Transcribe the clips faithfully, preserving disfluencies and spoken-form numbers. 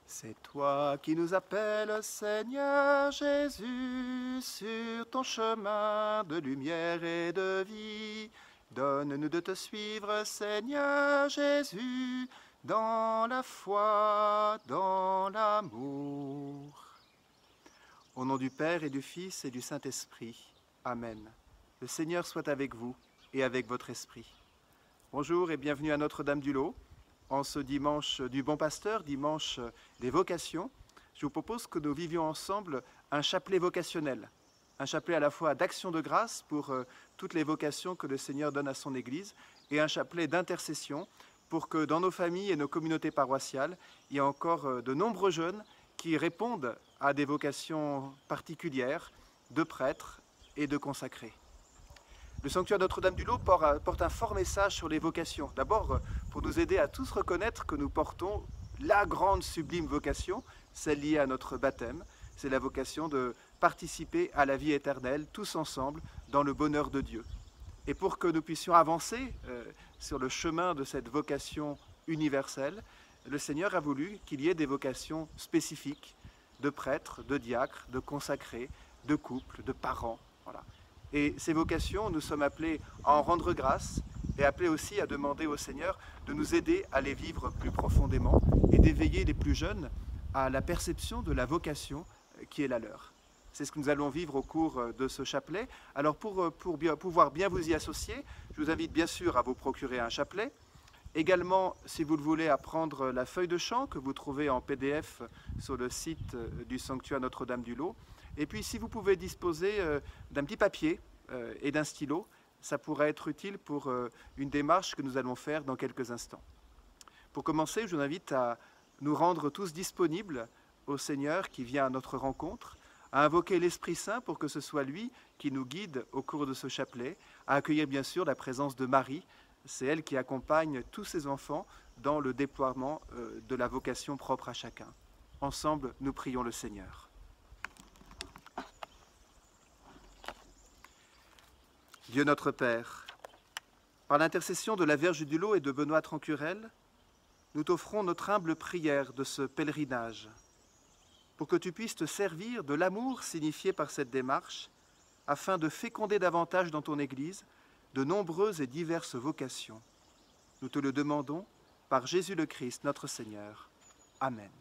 C'est toi qui nous appelles, Seigneur Jésus, sur ton chemin de lumière et de vie. Donne-nous de te suivre, Seigneur Jésus, dans la foi, dans l'amour. Au nom du Père et du Fils et du Saint-Esprit. Amen. Le Seigneur soit avec vous et avec votre esprit. Bonjour et bienvenue à Notre-Dame-du-Lot. En ce dimanche du Bon Pasteur, dimanche des vocations, je vous propose que nous vivions ensemble un chapelet vocationnel, un chapelet à la fois d'action de grâce pour euh, toutes les vocations que le Seigneur donne à son Église et un chapelet d'intercession pour que dans nos familles et nos communautés paroissiales, il y ait encore euh, de nombreux jeunes qui répondent à des vocations particulières de prêtres et de consacrés. Le sanctuaire Notre-Dame-du-Lot porte un fort message sur les vocations. D'abord, pour nous aider à tous reconnaître que nous portons la grande sublime vocation, celle liée à notre baptême. C'est la vocation de participer à la vie éternelle, tous ensemble, dans le bonheur de Dieu. Et pour que nous puissions avancer euh, sur le chemin de cette vocation universelle, le Seigneur a voulu qu'il y ait des vocations spécifiques de prêtres, de diacres, de consacrés, de couples, de parents. Voilà. Et ces vocations, nous sommes appelés à en rendre grâce et appelés aussi à demander au Seigneur de nous aider à les vivre plus profondément et d'éveiller les plus jeunes à la perception de la vocation qui est la leur. C'est ce que nous allons vivre au cours de ce chapelet. Alors pour, pour bien, pouvoir bien vous y associer, je vous invite bien sûr à vous procurer un chapelet. Également, si vous le voulez, à prendre la feuille de chant que vous trouvez en P D F sur le site du sanctuaire Notre-Dame-du-Lot. Et puis, si vous pouvez disposer euh, d'un petit papier euh, et d'un stylo, ça pourrait être utile pour euh, une démarche que nous allons faire dans quelques instants. Pour commencer, je vous invite à nous rendre tous disponibles au Seigneur qui vient à notre rencontre, à invoquer l'Esprit Saint pour que ce soit lui qui nous guide au cours de ce chapelet, à accueillir bien sûr la présence de Marie. C'est elle qui accompagne tous ses enfants dans le déploiement euh, de la vocation propre à chacun. Ensemble, nous prions le Seigneur. Dieu notre Père, par l'intercession de la Vierge du Lot et de Benoît Trancurel, nous t'offrons notre humble prière de ce pèlerinage, pour que tu puisses te servir de l'amour signifié par cette démarche, afin de féconder davantage dans ton Église de nombreuses et diverses vocations. Nous te le demandons par Jésus le Christ, notre Seigneur. Amen.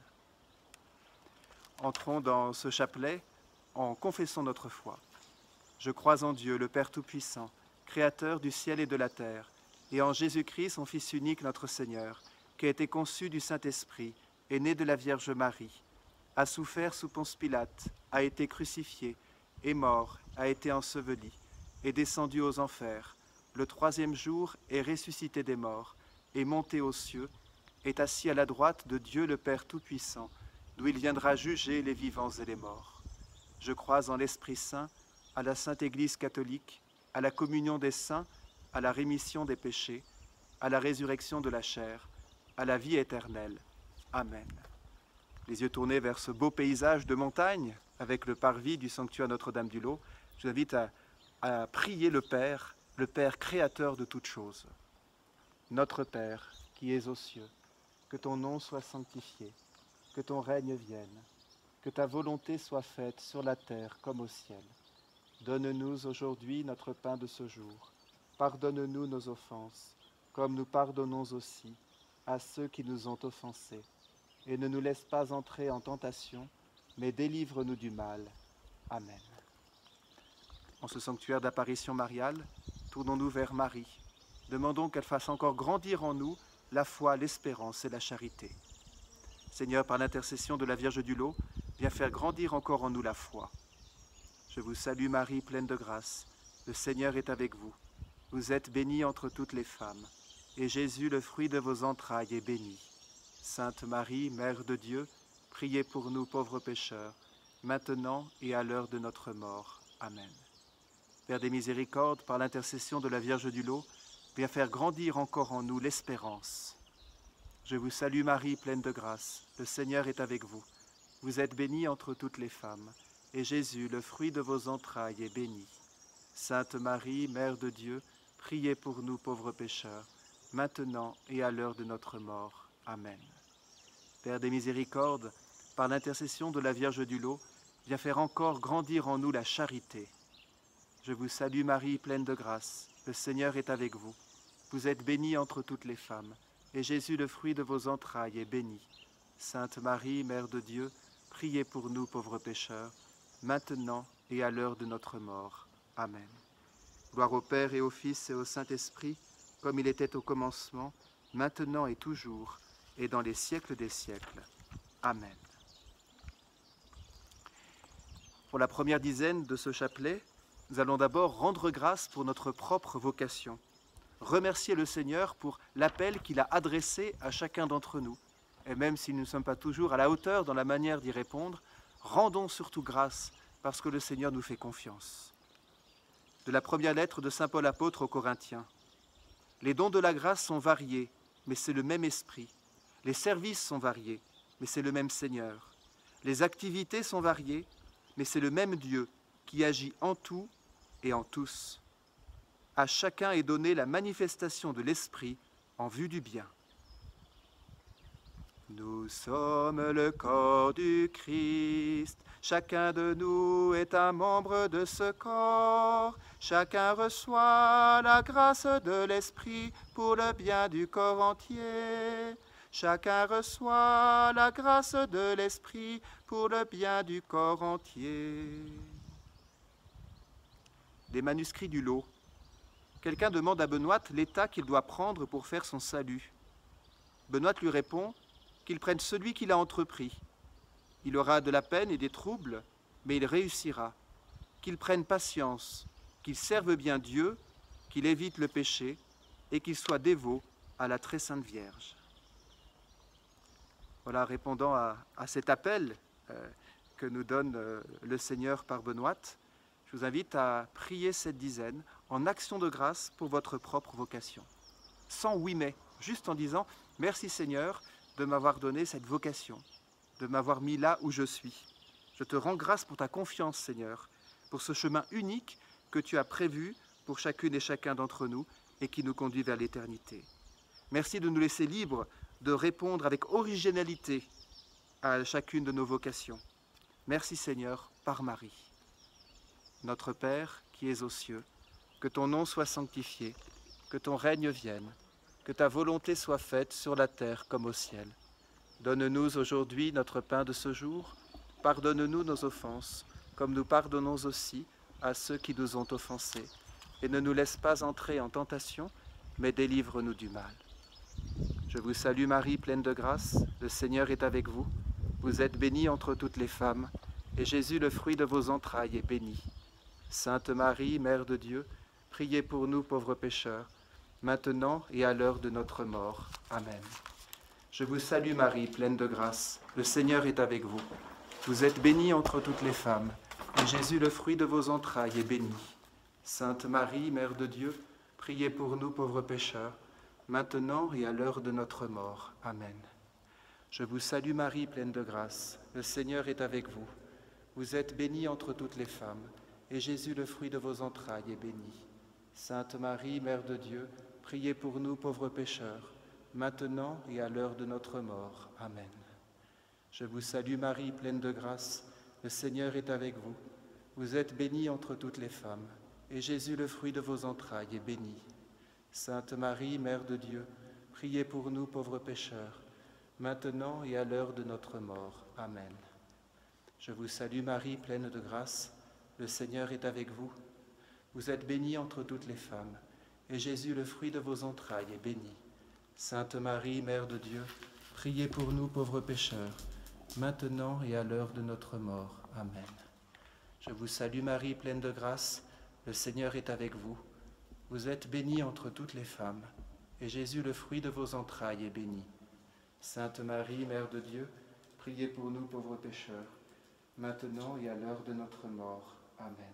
Entrons dans ce chapelet en confessant notre foi. Je crois en Dieu, le Père Tout-Puissant, Créateur du ciel et de la terre, et en Jésus-Christ, son Fils unique, notre Seigneur, qui a été conçu du Saint-Esprit, est né de la Vierge Marie, a souffert sous Ponce Pilate, a été crucifié, est mort, a été enseveli, est descendu aux enfers, le troisième jour est ressuscité des morts, est monté aux cieux, est assis à la droite de Dieu le Père Tout-Puissant, d'où il viendra juger les vivants et les morts. Je crois en l'Esprit Saint, à la Sainte Église catholique, à la communion des saints, à la rémission des péchés, à la résurrection de la chair, à la vie éternelle. Amen. Les yeux tournés vers ce beau paysage de montagne, avec le parvis du sanctuaire Notre-Dame-du-Lot, je vous invite à, à prier le Père, le Père créateur de toutes choses. Notre Père, qui es aux cieux, que ton nom soit sanctifié, que ton règne vienne, que ta volonté soit faite sur la terre comme au ciel. Donne-nous aujourd'hui notre pain de ce jour. Pardonne-nous nos offenses, comme nous pardonnons aussi à ceux qui nous ont offensés. Et ne nous laisse pas entrer en tentation, mais délivre-nous du mal. Amen. En ce sanctuaire d'apparition mariale, tournons-nous vers Marie. Demandons qu'elle fasse encore grandir en nous la foi, l'espérance et la charité. Seigneur, par l'intercession de la Vierge du Lot, viens faire grandir encore en nous la foi. Je vous salue Marie, pleine de grâce. Le Seigneur est avec vous. Vous êtes bénie entre toutes les femmes, et Jésus, le fruit de vos entrailles, est béni. Sainte Marie, Mère de Dieu, priez pour nous pauvres pécheurs, maintenant et à l'heure de notre mort. Amen. Père des miséricordes, par l'intercession de la Vierge du Lot, viens faire grandir encore en nous l'espérance. Je vous salue Marie, pleine de grâce. Le Seigneur est avec vous. Vous êtes bénie entre toutes les femmes, et Jésus, le fruit de vos entrailles, est béni. Sainte Marie, Mère de Dieu, priez pour nous pauvres pécheurs, maintenant et à l'heure de notre mort. Amen. Père des miséricordes, par l'intercession de la Vierge du Lot, viens faire encore grandir en nous la charité. Je vous salue Marie, pleine de grâce, le Seigneur est avec vous. Vous êtes bénie entre toutes les femmes, et Jésus, le fruit de vos entrailles, est béni. Sainte Marie, Mère de Dieu, priez pour nous pauvres pécheurs, maintenant et à l'heure de notre mort. Amen. Gloire au Père et au Fils et au Saint-Esprit, comme il était au commencement, maintenant et toujours, et dans les siècles des siècles. Amen. Pour la première dizaine de ce chapelet, nous allons d'abord rendre grâce pour notre propre vocation, remercier le Seigneur pour l'appel qu'il a adressé à chacun d'entre nous. Et même si nous ne sommes pas toujours à la hauteur dans la manière d'y répondre, rendons surtout grâce parce que le Seigneur nous fait confiance. De la première lettre de saint Paul apôtre aux Corinthiens. Les dons de la grâce sont variés, mais c'est le même esprit. Les services sont variés, mais c'est le même Seigneur. Les activités sont variées, mais c'est le même Dieu qui agit en tout et en tous. À chacun est donnée la manifestation de l'Esprit en vue du bien. Nous sommes le corps du Christ, chacun de nous est un membre de ce corps. Chacun reçoit la grâce de l'Esprit pour le bien du corps entier. Chacun reçoit la grâce de l'Esprit pour le bien du corps entier. Des manuscrits du lot. Quelqu'un demande à Benoît l'état qu'il doit prendre pour faire son salut. Benoît lui répond qu'il prenne celui qu'il a entrepris. Il aura de la peine et des troubles, mais il réussira. Qu'il prenne patience, qu'il serve bien Dieu, qu'il évite le péché et qu'il soit dévot à la très sainte Vierge. Voilà, répondant à, à cet appel euh, que nous donne euh, le Seigneur par Benoît, je vous invite à prier cette dizaine en action de grâce pour votre propre vocation. Sans oui mais, juste en disant « Merci Seigneur de m'avoir donné cette vocation, de m'avoir mis là où je suis. Je te rends grâce pour ta confiance Seigneur, pour ce chemin unique que tu as prévu pour chacune et chacun d'entre nous et qui nous conduit vers l'éternité. Merci de nous laisser libres de répondre avec originalité à chacune de nos vocations. Merci Seigneur par Marie. Notre Père qui es aux cieux, que ton nom soit sanctifié, que ton règne vienne, que ta volonté soit faite sur la terre comme au ciel. Donne-nous aujourd'hui notre pain de ce jour. Pardonne-nous nos offenses, comme nous pardonnons aussi à ceux qui nous ont offensés. Et ne nous laisse pas entrer en tentation, mais délivre-nous du mal. Je vous salue Marie, pleine de grâce, le Seigneur est avec vous. Vous êtes bénie entre toutes les femmes, et Jésus, le fruit de vos entrailles, est béni. Sainte Marie, Mère de Dieu, priez pour nous pauvres pécheurs, maintenant et à l'heure de notre mort. Amen. Je vous salue Marie, pleine de grâce, le Seigneur est avec vous. Vous êtes bénie entre toutes les femmes, et Jésus, le fruit de vos entrailles, est béni. Sainte Marie, Mère de Dieu, priez pour nous pauvres pécheurs, maintenant et à l'heure de notre mort. Amen. Je vous salue Marie, pleine de grâce, le Seigneur est avec vous. Vous êtes bénie entre toutes les femmes, et Jésus, le fruit de vos entrailles, est béni. Sainte Marie, Mère de Dieu, priez pour nous pauvres pécheurs, maintenant et à l'heure de notre mort. Amen. Je vous salue Marie, pleine de grâce, le Seigneur est avec vous. Vous êtes bénie entre toutes les femmes, et Jésus, le fruit de vos entrailles, est béni. Sainte Marie, Mère de Dieu, priez pour nous pauvres pécheurs, maintenant et à l'heure de notre mort. Amen. Je vous salue Marie, pleine de grâce, le Seigneur est avec vous. Vous êtes bénie entre toutes les femmes, et Jésus, le fruit de vos entrailles, est béni. Sainte Marie, Mère de Dieu, priez pour nous pauvres pécheurs, maintenant et à l'heure de notre mort. Amen. Je vous salue Marie, pleine de grâce, le Seigneur est avec vous. Vous êtes bénie entre toutes les femmes, et Jésus, le fruit de vos entrailles, est béni. Sainte Marie, Mère de Dieu, priez pour nous pauvres pécheurs, maintenant et à l'heure de notre mort. Amen.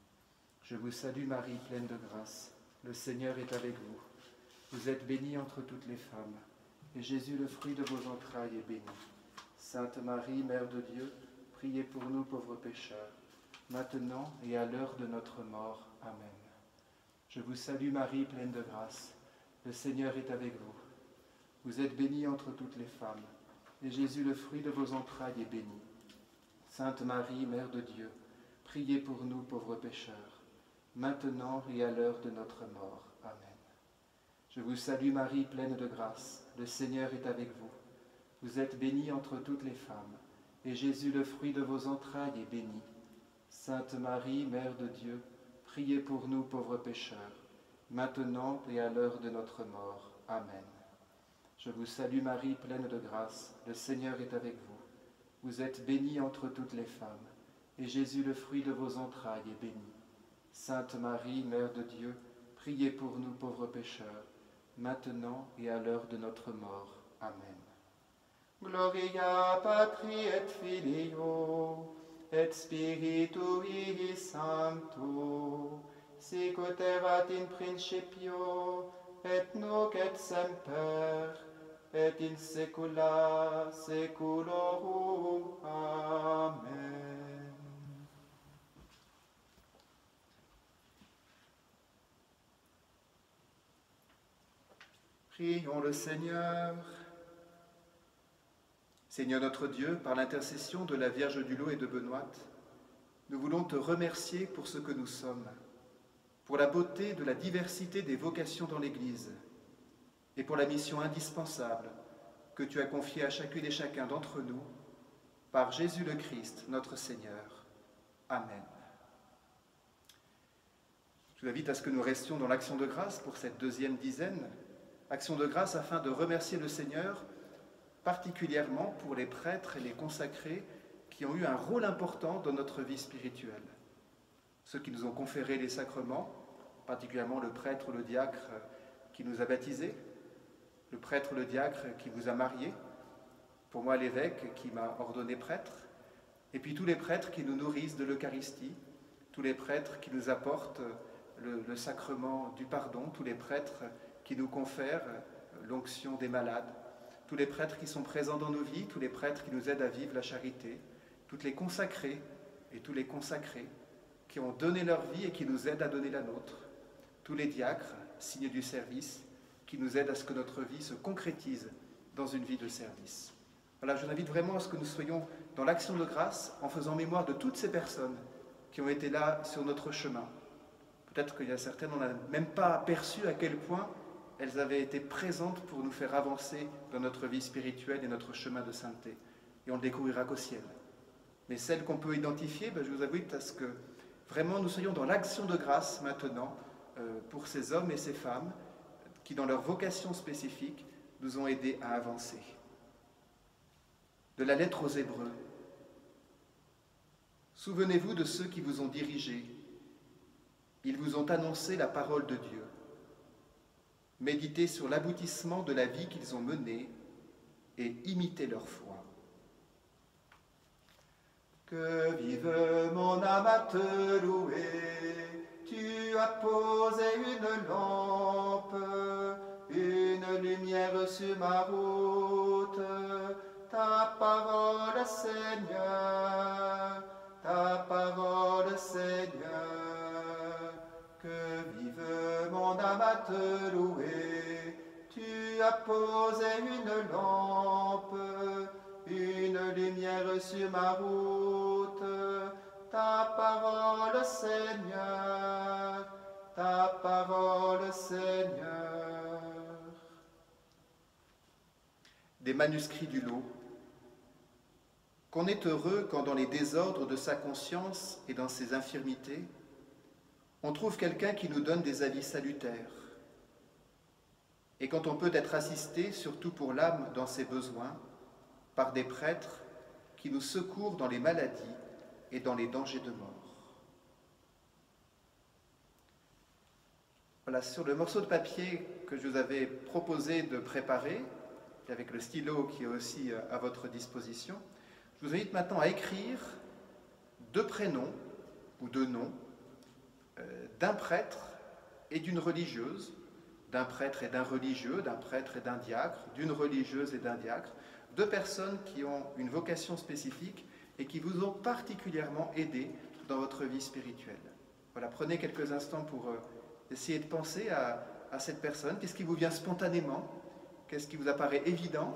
Je vous salue Marie, pleine de grâce, le Seigneur est avec vous. Vous êtes bénie entre toutes les femmes, et Jésus, le fruit de vos entrailles, est béni. Sainte Marie, Mère de Dieu, priez pour nous pauvres pécheurs, maintenant et à l'heure de notre mort. Amen. Je vous salue Marie, pleine de grâce, le Seigneur est avec vous. Vous êtes bénie entre toutes les femmes, et Jésus, le fruit de vos entrailles, est béni. Sainte Marie, Mère de Dieu, priez pour nous pauvres pécheurs, maintenant et à l'heure de notre mort. Amen. Je vous salue Marie, pleine de grâce, le Seigneur est avec vous. Vous êtes bénie entre toutes les femmes, et Jésus, le fruit de vos entrailles, est béni. Sainte Marie, Mère de Dieu, priez pour nous pauvres pécheurs, maintenant et à l'heure de notre mort. Amen. Je vous salue Marie, pleine de grâce, le Seigneur est avec vous. Vous êtes bénie entre toutes les femmes, et Jésus, le fruit de vos entrailles, est béni. Sainte Marie, Mère de Dieu, priez pour nous pauvres pécheurs, maintenant et à l'heure de notre mort. Amen. Gloria Patri et Filio, et Spiritui Sancto, sicut erat in principio, et nunc et semper, et in saecula saeculorum. Amen. Prions le Seigneur. Seigneur notre Dieu, par l'intercession de la Vierge du Lot et de Benoît, nous voulons te remercier pour ce que nous sommes, pour la beauté de la diversité des vocations dans l'Église et pour la mission indispensable que tu as confiée à chacune et chacun d'entre nous par Jésus le Christ, notre Seigneur. Amen. Je vous invite à ce que nous restions dans l'action de grâce pour cette deuxième dizaine, action de grâce afin de remercier le Seigneur particulièrement pour les prêtres et les consacrés qui ont eu un rôle important dans notre vie spirituelle. Ceux qui nous ont conféré les sacrements, particulièrement le prêtre ou le diacre qui nous a baptisés, le prêtre ou le diacre qui vous a mariés, pour moi l'évêque qui m'a ordonné prêtre, et puis tous les prêtres qui nous nourrissent de l'Eucharistie, tous les prêtres qui nous apportent le, le sacrement du pardon, tous les prêtres qui nous confèrent l'onction des malades, tous les prêtres qui sont présents dans nos vies, tous les prêtres qui nous aident à vivre la charité, toutes les consacrés et tous les consacrés qui ont donné leur vie et qui nous aident à donner la nôtre, tous les diacres, signes du service, qui nous aident à ce que notre vie se concrétise dans une vie de service. Voilà, je vous invite vraiment à ce que nous soyons dans l'action de grâce en faisant mémoire de toutes ces personnes qui ont été là sur notre chemin. Peut-être qu'il y a certaines, on n'a même pas aperçu à quel point elles avaient été présentes pour nous faire avancer dans notre vie spirituelle et notre chemin de sainteté. Et on ne le découvrira qu'au ciel. Mais celles qu'on peut identifier, ben je vous invite à ce que vraiment nous soyons dans l'action de grâce maintenant euh, pour ces hommes et ces femmes qui, dans leur vocation spécifique, nous ont aidés à avancer. De la lettre aux Hébreux. Souvenez-vous de ceux qui vous ont dirigés. Ils vous ont annoncé la parole de Dieu. Méditez sur l'aboutissement de la vie qu'ils ont menée et imitez leur foi. Que vive mon âme à te louer, tu as posé une lampe, une lumière sur ma route, ta parole Seigneur, ta parole Seigneur. Que vive mon âme à te louer, tu as posé une lampe, une lumière sur ma route, ta parole Seigneur, ta parole Seigneur. Des manuscrits du Lot. Qu'on est heureux quand dans les désordres de sa conscience et dans ses infirmités, on trouve quelqu'un qui nous donne des avis salutaires. Et quand on peut être assisté, surtout pour l'âme dans ses besoins, par des prêtres qui nous secourent dans les maladies et dans les dangers de mort. Voilà, sur le morceau de papier que je vous avais proposé de préparer, et avec le stylo qui est aussi à votre disposition, je vous invite maintenant à écrire deux prénoms ou deux noms euh, d'un prêtre et d'une religieuse, d'un prêtre et d'un religieux, d'un prêtre et d'un diacre, d'une religieuse et d'un diacre, deux personnes qui ont une vocation spécifique et qui vous ont particulièrement aidé dans votre vie spirituelle. Voilà, prenez quelques instants pour euh, essayer de penser à, à cette personne. Qu'est-ce qui vous vient spontanément? Qu'est-ce qui vous apparaît évident?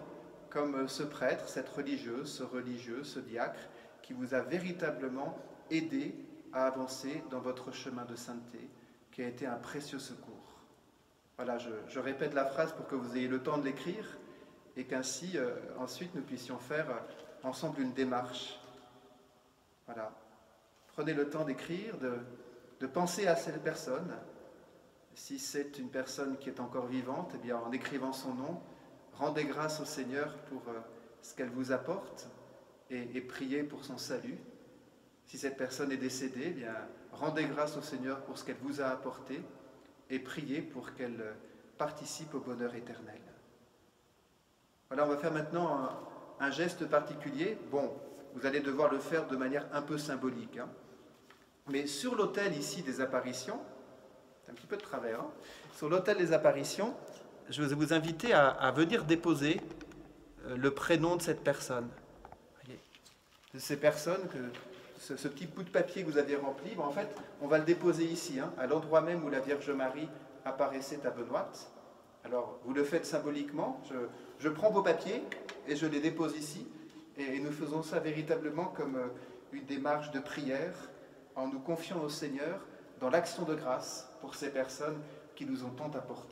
comme ce prêtre, cette religieuse, ce religieux, ce diacre, qui vous a véritablement aidé à avancer dans votre chemin de sainteté, qui a été un précieux secours. Voilà, je, je répète la phrase pour que vous ayez le temps de l'écrire et qu'ainsi, euh, ensuite, nous puissions faire euh, ensemble une démarche. Voilà. Prenez le temps d'écrire, de, de penser à cette personne. Si c'est une personne qui est encore vivante, eh bien, en écrivant son nom, rendez grâce au Seigneur pour euh, ce qu'elle vous apporte et, et priez pour son salut. Si cette personne est décédée, eh bien, rendez grâce au Seigneur pour ce qu'elle vous a apporté et priez pour qu'elle participe au bonheur éternel. Voilà, on va faire maintenant un, un geste particulier. Bon, vous allez devoir le faire de manière un peu symbolique, hein. Mais sur l'autel ici des apparitions, c'est un petit peu de travers, hein, sur l'autel des apparitions, je vais vous inviter à, à venir déposer euh, le prénom de cette personne. Voyez, de ces personnes, que, ce, ce petit bout de papier que vous avez rempli, ben en fait, on va le déposer ici, hein, à l'endroit même où la Vierge Marie apparaissait à Benoît. Alors, vous le faites symboliquement. Je, je prends vos papiers et je les dépose ici. Et, et nous faisons ça véritablement comme euh, une démarche de prière, en nous confiant au Seigneur dans l'action de grâce pour ces personnes qui nous ont tant apporté.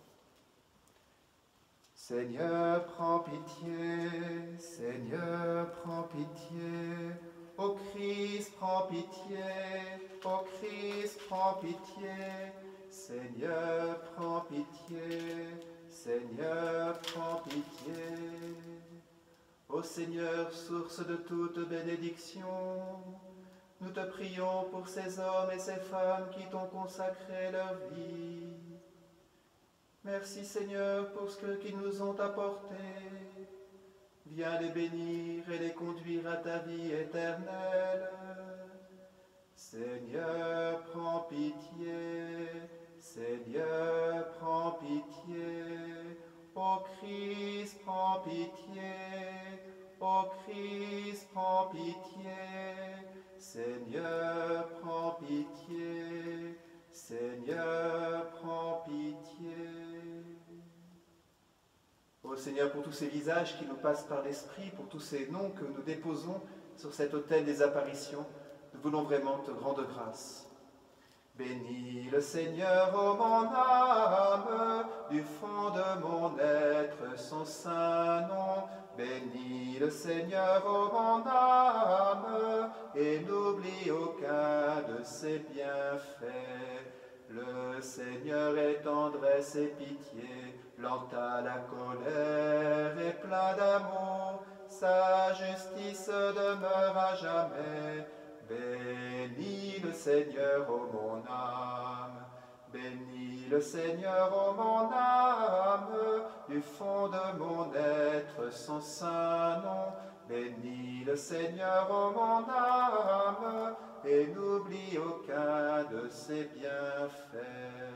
Seigneur, prends pitié, Seigneur, prends pitié, ô Christ, prends pitié, ô Christ, prends pitié, Seigneur, prends pitié, Seigneur, prends pitié. Ô Seigneur, source de toute bénédiction, nous te prions pour ces hommes et ces femmes qui t'ont consacré leur vie. Merci Seigneur pour ce qu'ils nous ont apporté. Viens les bénir et les conduire à ta vie éternelle. Seigneur, prends pitié. Seigneur, prends pitié. Ô Christ, prends pitié. Ô Christ, prends pitié. Seigneur, prends pitié. Seigneur, prends pitié. Ô Seigneur, pour tous ces visages qui nous passent par l'esprit, pour tous ces noms que nous déposons sur cet autel des apparitions, nous voulons vraiment te rendre grâce. Bénis le Seigneur, ô mon âme, du fond de mon être, son saint nom. Bénis le Seigneur, ô mon âme, et n'oublie aucun de ses bienfaits. Le Seigneur est tendresse et pitié, lent à la colère et plein d'amour. Sa justice demeure à jamais. Bénis le Seigneur, ô mon âme. Bénis le Seigneur, ô mon âme, du fond de mon être, son saint nom. Bénis le Seigneur, ô mon âme, et n'oublie aucun de ses bienfaits.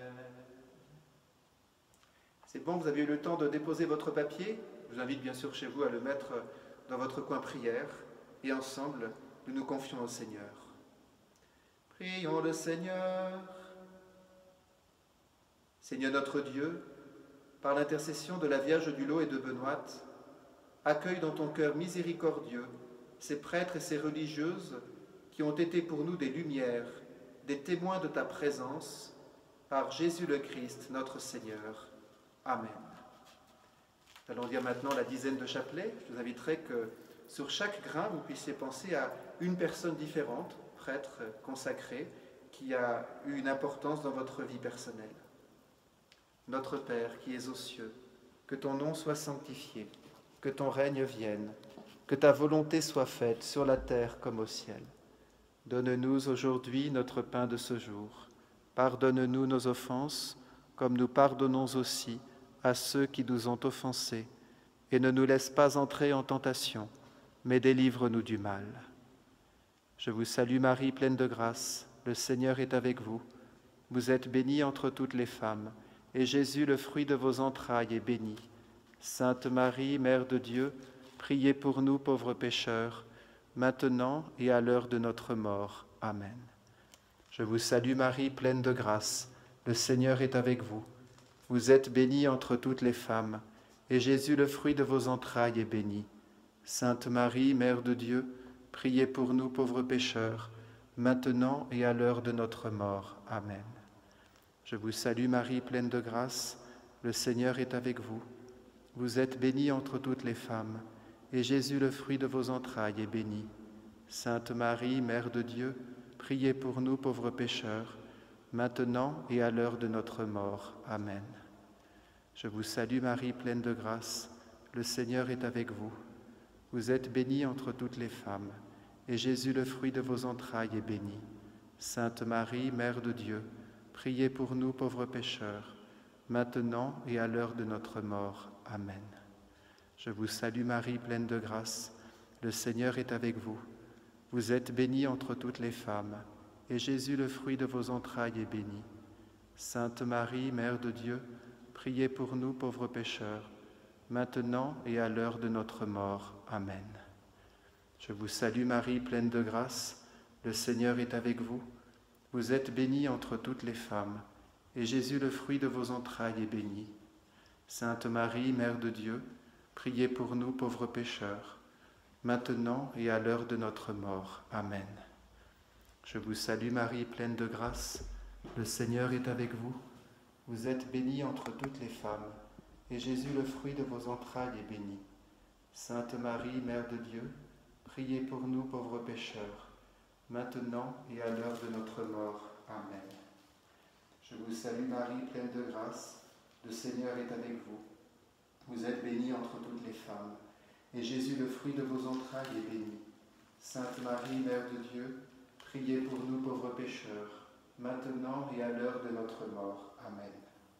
C'est bon, vous avez eu le temps de déposer votre papier. Je vous invite bien sûr chez vous à le mettre dans votre coin prière. Et ensemble, nous nous confions au Seigneur. Prions le Seigneur. Seigneur notre Dieu, par l'intercession de la Vierge du Lot et de Benoît, accueille dans ton cœur miséricordieux ces prêtres et ces religieuses qui ont été pour nous des lumières, des témoins de ta présence, par Jésus le Christ, notre Seigneur. Amen. Nous allons dire maintenant la dizaine de chapelets. Je vous inviterai que sur chaque grain, vous puissiez penser à une personne différente, prêtre consacré, qui a eu une importance dans votre vie personnelle. Notre Père qui es aux cieux, que ton nom soit sanctifié, que ton règne vienne, que ta volonté soit faite sur la terre comme au ciel. Donne-nous aujourd'hui notre pain de ce jour. Pardonne-nous nos offenses, comme nous pardonnons aussi à ceux qui nous ont offensés. Et ne nous laisse pas entrer en tentation, mais délivre-nous du mal. Je vous salue Marie, pleine de grâce, le Seigneur est avec vous. Vous êtes bénie entre toutes les femmes, et Jésus, le fruit de vos entrailles, est béni. Sainte Marie, Mère de Dieu, priez pour nous pauvres pécheurs, maintenant et à l'heure de notre mort. Amen. Je vous salue Marie, pleine de grâce, le Seigneur est avec vous. Vous êtes bénie entre toutes les femmes, et Jésus, le fruit de vos entrailles, est béni. Sainte Marie, Mère de Dieu, priez pour nous pauvres pécheurs, maintenant et à l'heure de notre mort. Amen. Je vous salue Marie, pleine de grâce, le Seigneur est avec vous. Vous êtes bénie entre toutes les femmes, et Jésus, le fruit de vos entrailles, est béni. Sainte Marie, Mère de Dieu, priez pour nous pauvres pécheurs, maintenant et à l'heure de notre mort. Amen. Je vous salue Marie, pleine de grâce, le Seigneur est avec vous. Vous êtes bénie entre toutes les femmes, et Jésus, le fruit de vos entrailles, est béni. Sainte Marie, Mère de Dieu, priez pour nous pauvres pécheurs, maintenant et à l'heure de notre mort. Amen. Je vous salue Marie, pleine de grâce, le Seigneur est avec vous. Vous êtes bénie entre toutes les femmes, et Jésus, le fruit de vos entrailles, est béni. Sainte Marie, Mère de Dieu, priez pour nous pauvres pécheurs, maintenant et à l'heure de notre mort. Amen. Je vous salue Marie, pleine de grâce, le Seigneur est avec vous. Vous êtes bénie entre toutes les femmes, et Jésus, le fruit de vos entrailles, est béni. Sainte Marie, Mère de Dieu, priez pour nous pauvres pécheurs, maintenant et à l'heure de notre mort. Amen. Je vous salue Marie, pleine de grâce, le Seigneur est avec vous. Vous êtes bénie entre toutes les femmes, et Jésus, le fruit de vos entrailles, est béni. Sainte Marie, Mère de Dieu, priez pour nous pauvres pécheurs, maintenant et à l'heure de notre mort. Amen. Je vous salue Marie, pleine de grâce, le Seigneur est avec vous. Vous êtes bénie entre toutes les femmes, et Jésus, le fruit de vos entrailles, est béni. Sainte Marie, Mère de Dieu, priez pour nous pauvres pécheurs, maintenant et à l'heure de notre mort. Amen.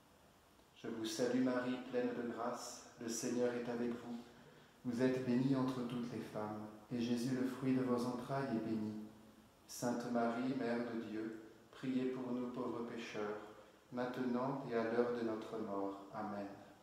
Je vous salue Marie, pleine de grâce, le Seigneur est avec vous. Vous êtes bénie entre toutes les femmes, et Jésus, le fruit de vos entrailles, est béni. Sainte Marie, Mère de Dieu, priez pour nous pauvres pécheurs, maintenant et à l'heure de notre mort. Amen.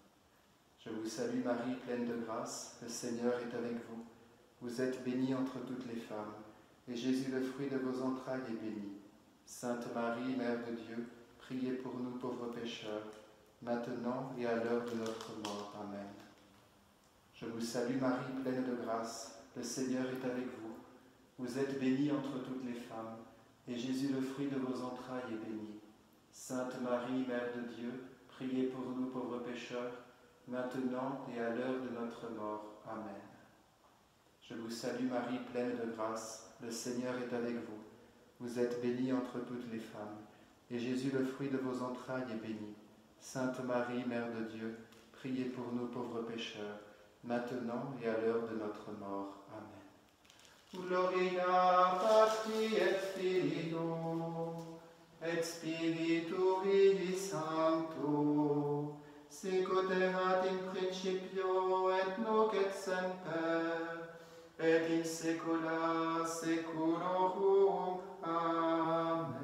Je vous salue Marie, pleine de grâce, le Seigneur est avec vous. Vous êtes bénie entre toutes les femmes, et Jésus, le fruit de vos entrailles, est béni. Sainte Marie, Mère de Dieu, priez pour nous pauvres pécheurs, maintenant et à l'heure de notre mort. Amen. Je vous salue Marie, pleine de grâce, le Seigneur est avec vous. Vous êtes bénie entre toutes les femmes, et Jésus, le fruit de vos entrailles, est béni. Sainte Marie, Mère de Dieu, priez pour nous pauvres pécheurs, maintenant et à l'heure de notre mort. Amen. Je vous salue Marie, pleine de grâce, le Seigneur est avec vous. Vous êtes bénie entre toutes les femmes, et Jésus, le fruit de vos entrailles, est béni. Sainte Marie, Mère de Dieu, priez pour nous pauvres pécheurs, maintenant et à l'heure de notre mort. Amen. Gloria Patri et Filio, et Spiritui Sancto, sicut erat in principio et nunc et semper, et in saecula saeculorum. Amen.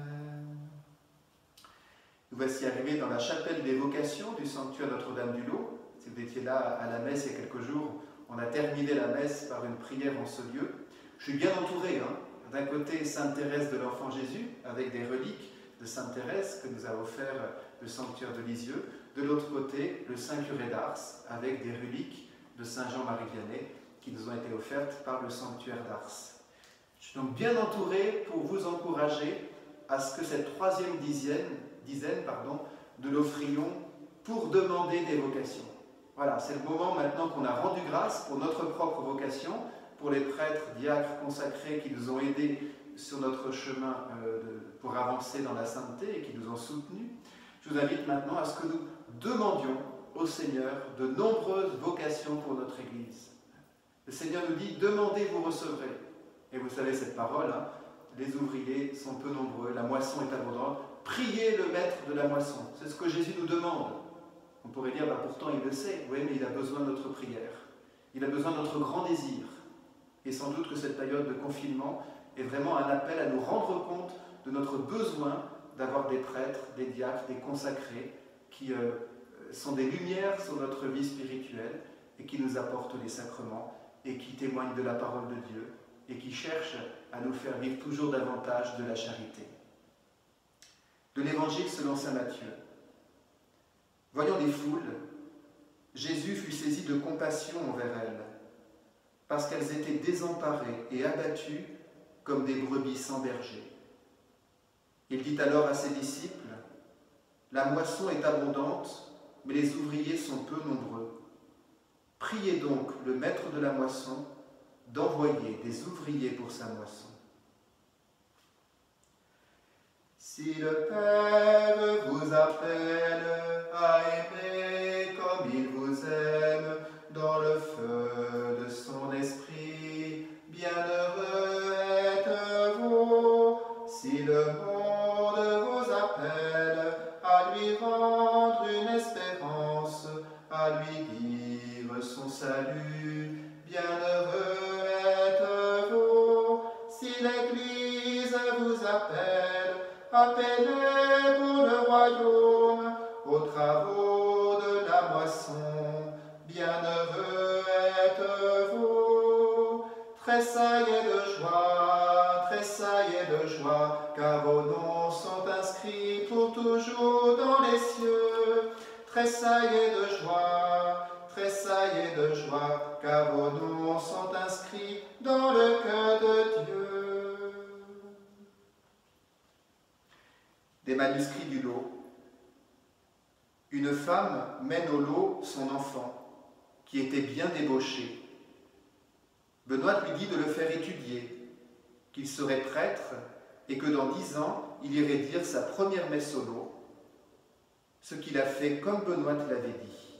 Nous voici arrivés dans la chapelle des vocations du sanctuaire Notre-Dame-du-Lot. Si vous étiez là à la messe il y a quelques jours, on a terminé la messe par une prière en ce lieu. Je suis bien entouré, hein. D'un côté, Sainte Thérèse de l'Enfant Jésus, avec des reliques de Sainte Thérèse que nous a offert le sanctuaire de Lisieux. De l'autre côté, le Saint Curé d'Ars, avec des reliques de Saint Jean-Marie Vianney, qui nous ont été offertes par le sanctuaire d'Ars. Je suis donc bien entouré pour vous encourager à ce que cette troisième dizaine, dizaine pardon, de l'offrion pour demander des vocations. Voilà, c'est le moment maintenant qu'on a rendu grâce pour notre propre vocation, pour les prêtres, diacres, consacrés qui nous ont aidés sur notre chemin euh, de, pour avancer dans la sainteté et qui nous ont soutenus. Je vous invite maintenant à ce que nous demandions au Seigneur de nombreuses vocations pour notre Église. Le Seigneur nous dit « Demandez, vous recevrez ». Et vous savez cette parole, hein, les ouvriers sont peu nombreux, la moisson est abondante. Priez le maître de la moisson. C'est ce que Jésus nous demande. On pourrait dire, bah, pourtant il le sait. Oui, mais il a besoin de notre prière. Il a besoin de notre grand désir. Et sans doute que cette période de confinement est vraiment un appel à nous rendre compte de notre besoin d'avoir des prêtres, des diacres, des consacrés qui euh, sont des lumières sur notre vie spirituelle et qui nous apportent les sacrements et qui témoignent de la parole de Dieu et qui cherchent à nous faire vivre toujours davantage de la charité. De l'Évangile selon saint Matthieu. Voyant les foules, Jésus fut saisi de compassion envers elles, parce qu'elles étaient désemparées et abattues comme des brebis sans berger. Il dit alors à ses disciples, « La moisson est abondante, mais les ouvriers sont peu nombreux. Priez donc le maître de la moisson d'envoyer des ouvriers pour sa moisson. » Si le Père vous appelle à aimer comme il vous aime, dans le feu de son esprit, bienheureux êtes-vous. Si le monde vous appelle à lui rendre une espérance, à lui vivre son salut, bienheureux êtes-vous. Si l'Église vous appelle, appelez pour le royaume, aux travaux de la moisson, bienheureux êtes-vous. Tressaillez de joie, tressaillez de joie, car vos noms sont inscrits pour toujours dans les cieux. Tressaillez de joie, tressaillez de joie, car vos noms sont inscrits dans le cœur de Dieu. Des manuscrits du lot. Une femme mène au lot son enfant, qui était bien débauché. Benoît lui dit de le faire étudier, qu'il serait prêtre et que dans dix ans, il irait dire sa première messe au lot, ce qu'il a fait comme Benoît l'avait dit.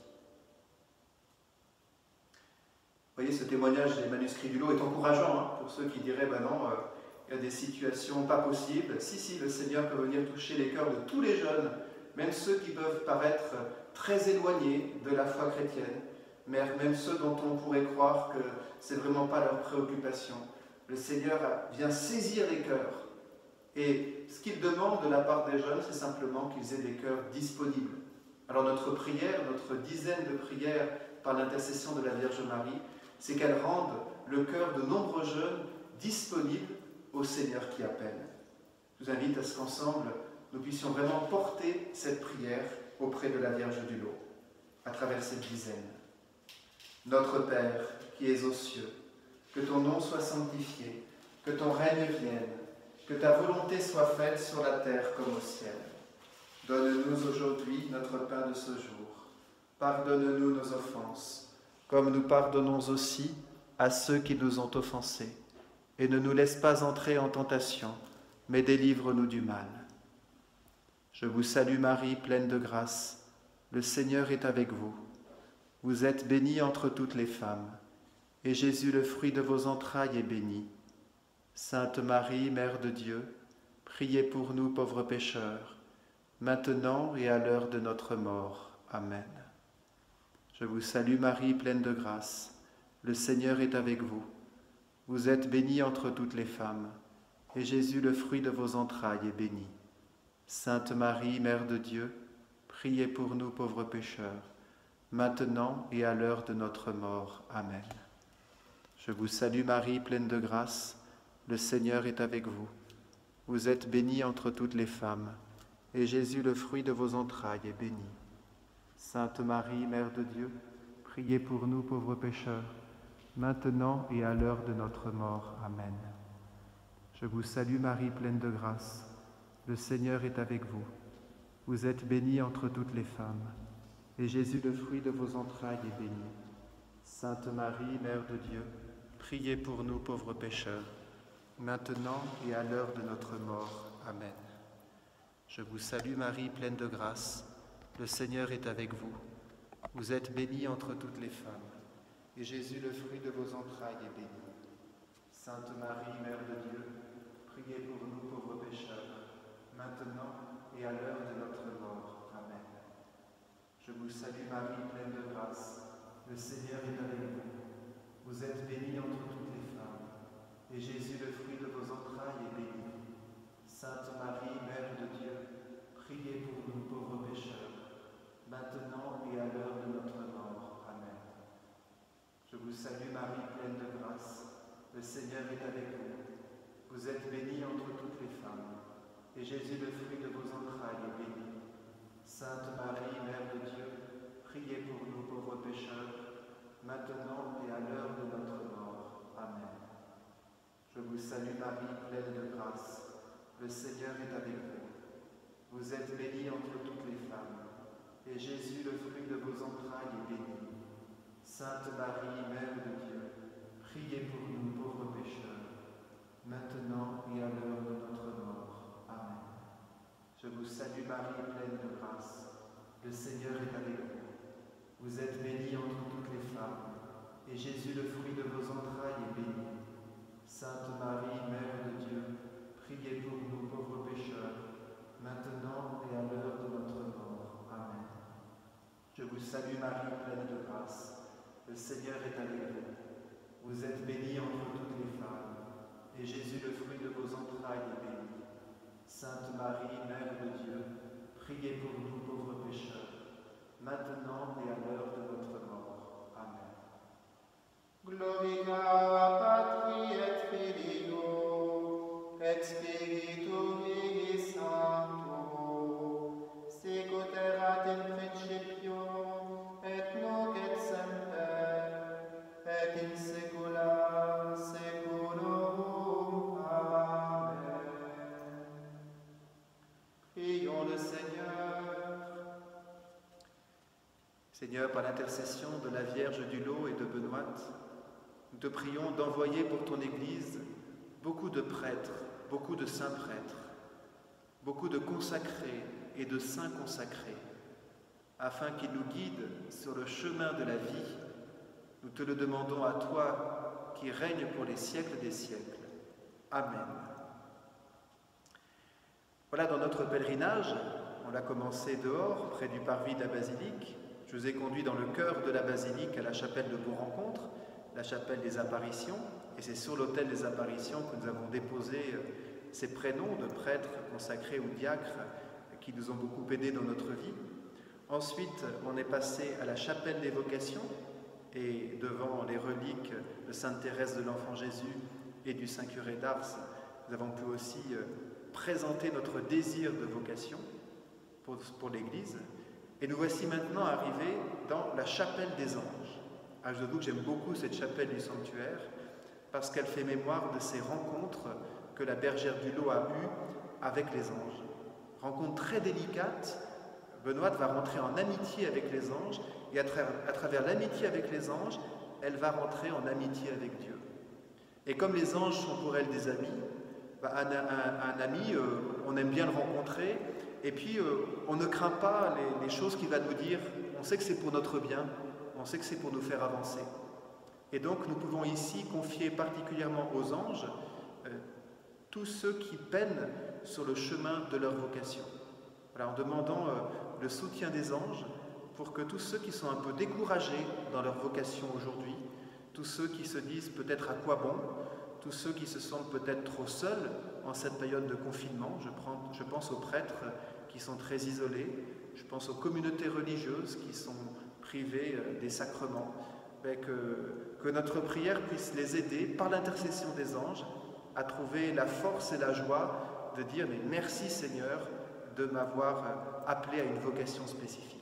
Vous voyez, ce témoignage des manuscrits du lot est encourageant hein, pour ceux qui diraient, ben non, euh, il y a des situations pas possibles. Si, si, le Seigneur peut venir toucher les cœurs de tous les jeunes, même ceux qui peuvent paraître très éloignés de la foi chrétienne, mais même ceux dont on pourrait croire que ce n'est vraiment pas leur préoccupation. Le Seigneur vient saisir les cœurs. Et ce qu'il demande de la part des jeunes, c'est simplement qu'ils aient des cœurs disponibles. Alors notre prière, notre dizaine de prières par l'intercession de la Vierge Marie, c'est qu'elle rende le cœur de nombreux jeunes disponibles au Seigneur qui appelle. Je vous invite à ce qu'ensemble, nous puissions vraiment porter cette prière auprès de la Vierge du lot, à travers cette dizaine. Notre Père, qui es aux cieux, que ton nom soit sanctifié, que ton règne vienne, que ta volonté soit faite sur la terre comme au ciel. Donne-nous aujourd'hui notre pain de ce jour. Pardonne-nous nos offenses, comme nous pardonnons aussi à ceux qui nous ont offensés. Et ne nous laisse pas entrer en tentation, mais délivre-nous du mal. Je vous salue Marie, pleine de grâce. Le Seigneur est avec vous. Vous êtes bénie entre toutes les femmes, et Jésus, le fruit de vos entrailles, est béni. Sainte Marie, Mère de Dieu, priez pour nous pauvres pécheurs, maintenant et à l'heure de notre mort. Amen. Je vous salue Marie, pleine de grâce. Le Seigneur est avec vous. Vous êtes bénie entre toutes les femmes, et Jésus, le fruit de vos entrailles, est béni. Sainte Marie, Mère de Dieu, priez pour nous pauvres pécheurs, maintenant et à l'heure de notre mort. Amen. Je vous salue Marie, pleine de grâce, le Seigneur est avec vous. Vous êtes bénie entre toutes les femmes, et Jésus, le fruit de vos entrailles, est béni. Sainte Marie, Mère de Dieu, priez pour nous pauvres pécheurs, maintenant et à l'heure de notre mort. Amen. Je vous salue Marie, pleine de grâce, le Seigneur est avec vous. Vous êtes bénie entre toutes les femmes, et Jésus, le fruit de vos entrailles, est béni. Sainte Marie, Mère de Dieu, priez pour nous pauvres pécheurs, maintenant et à l'heure de notre mort. Amen. Je vous salue Marie, pleine de grâce, le Seigneur est avec vous. Vous êtes bénie entre toutes les femmes, et Jésus, le fruit de vos entrailles, est béni. Sainte Marie, Mère de Dieu, priez pour nous pauvres pécheurs, maintenant et à l'heure de notre mort. Amen. Je vous salue Marie, pleine de grâce, le Seigneur est avec vous. Vous êtes bénie entre toutes les femmes, et Jésus, le fruit de vos entrailles, est béni. Sainte Marie, Mère de Dieu, priez pour nous pauvres pécheurs, maintenant et à l'heure de notre mort. Amen. Je vous salue Marie, pleine de grâce, le Seigneur est avec vous. Vous êtes bénie entre toutes les femmes, et Jésus, le fruit de vos entrailles, est béni. Sainte Marie, Mère de Dieu, priez pour nous pauvres pécheurs, maintenant et à l'heure de notre mort. Amen. Je vous salue Marie, pleine de grâce. Le Seigneur est avec vous. Vous êtes bénie entre toutes les femmes, et Jésus, le fruit de vos entrailles, est béni. Sainte Marie, Mère de Dieu, priez pour nous pauvres pécheurs, maintenant et à l'heure de notre mort. Amen. Je vous salue Marie, pleine de grâce. Le Seigneur est avec vous. Vous êtes bénie entre toutes les femmes, et Jésus, le fruit de vos entrailles, est béni. Sainte Marie, Mère de Dieu, priez pour nous pauvres pécheurs, maintenant et à l'heure de notre mort. Amen. Je vous salue Marie, pleine de grâce. Le Seigneur est avec vous. Vous êtes bénie entre toutes les femmes, et Jésus, le fruit de vos entrailles, est béni. Sainte Marie, Mère de Dieu, priez pour nous pauvres pécheurs, maintenant et à l'heure de notre mort. Amen. Gloria Patri et Filio et Spiritui Sancto, sicut erat in principio et nunc et semper et in saecula saeculorum. Amen. Prions le Seigneur. Seigneur, par l'intercession de la Vierge du Lot et de Benoît, nous te prions d'envoyer pour ton Église beaucoup de prêtres, beaucoup de saints prêtres, beaucoup de consacrés et de saints consacrés, afin qu'ils nous guident sur le chemin de la vie. Nous te le demandons à toi, qui règnes pour les siècles des siècles. Amen. Voilà, dans notre pèlerinage, on l'a commencé dehors, près du parvis de la basilique. Je vous ai conduit dans le cœur de la basilique à la chapelle de Bon-Rencontre, la chapelle des apparitions, et c'est sur l'autel des apparitions que nous avons déposé ces prénoms de prêtres consacrés ou diacres qui nous ont beaucoup aidés dans notre vie. Ensuite, on est passé à la chapelle des vocations, et devant les reliques de Sainte Thérèse de l'Enfant Jésus et du Saint Curé d'Ars, nous avons pu aussi présenter notre désir de vocation pour, pour l'Église. Et nous voici maintenant arrivés dans la chapelle des anges. Alors, je vous avoue que j'aime beaucoup cette chapelle du sanctuaire parce qu'elle fait mémoire de ces rencontres que la bergère du Lot a eues avec les anges. Rencontre très délicate. Benoît va rentrer en amitié avec les anges et à, tra à travers l'amitié avec les anges, elle va rentrer en amitié avec Dieu. Et comme les anges sont pour elle des amis, bah, un, un, un ami, euh, on aime bien le rencontrer, et puis euh, on ne craint pas les, les choses qu'il va nous dire. On sait que c'est pour notre bien, on sait que c'est pour nous faire avancer. Et donc nous pouvons ici confier particulièrement aux anges euh, tous ceux qui peinent sur le chemin de leur vocation. Voilà, en demandant euh, le soutien des anges pour que tous ceux qui sont un peu découragés dans leur vocation aujourd'hui, tous ceux qui se disent peut-être à quoi bon, tous ceux qui se sentent peut-être trop seuls en cette période de confinement, je, prends, je pense aux prêtres qui sont très isolés, je pense aux communautés religieuses qui sont privées euh, des sacrements, mais que, que notre prière puisse les aider par l'intercession des anges à trouver la force et la joie de dire mais merci Seigneur de m'avoir appelé à une vocation spécifique.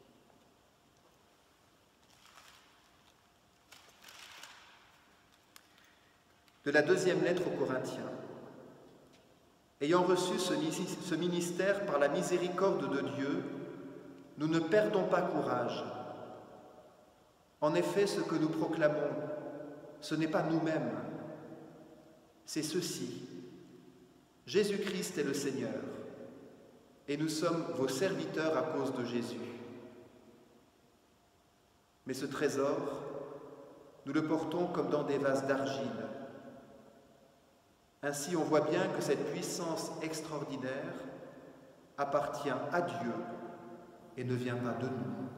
De la deuxième lettre aux Corinthiens. Ayant reçu ce ministère par la miséricorde de Dieu, nous ne perdons pas courage. En effet, ce que nous proclamons, ce n'est pas nous-mêmes, c'est ceci. Jésus-Christ est le Seigneur, et nous sommes vos serviteurs à cause de Jésus. Mais ce trésor, nous le portons comme dans des vases d'argile. Ainsi, on voit bien que cette puissance extraordinaire appartient à Dieu et ne vient pas de nous.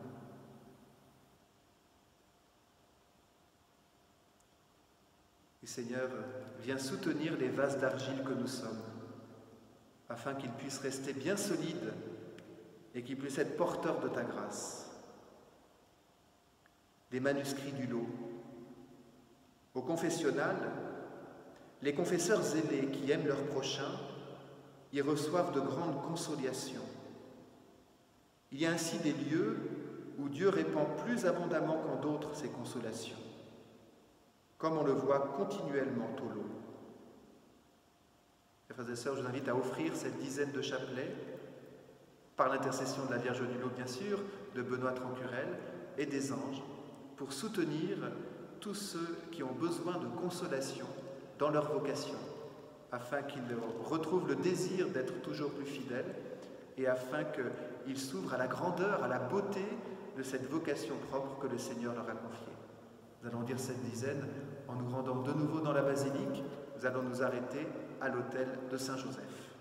Le Seigneur vient soutenir les vases d'argile que nous sommes, afin qu'ils puissent rester bien solides et qu'ils puissent être porteurs de ta grâce. Des manuscrits du lot. Au confessionnal, les confesseurs zélés qui aiment leur prochain y reçoivent de grandes consolations. Il y a ainsi des lieux où Dieu répand plus abondamment qu'en d'autres ses consolations, comme on le voit continuellement au long. Mes frères et sœurs, je vous invite à offrir cette dizaine de chapelets, par l'intercession de la Vierge du Lot, bien sûr, de Benoît Trancurel et des anges, pour soutenir tous ceux qui ont besoin de consolation dans leur vocation, afin qu'ils retrouvent le désir d'être toujours plus fidèles et afin qu'ils s'ouvrent à la grandeur, à la beauté de cette vocation propre que le Seigneur leur a confiée. Nous allons dire cette dizaine en nous rendant de nouveau dans la basilique. Nous allons nous arrêter à l'autel de Saint-Joseph.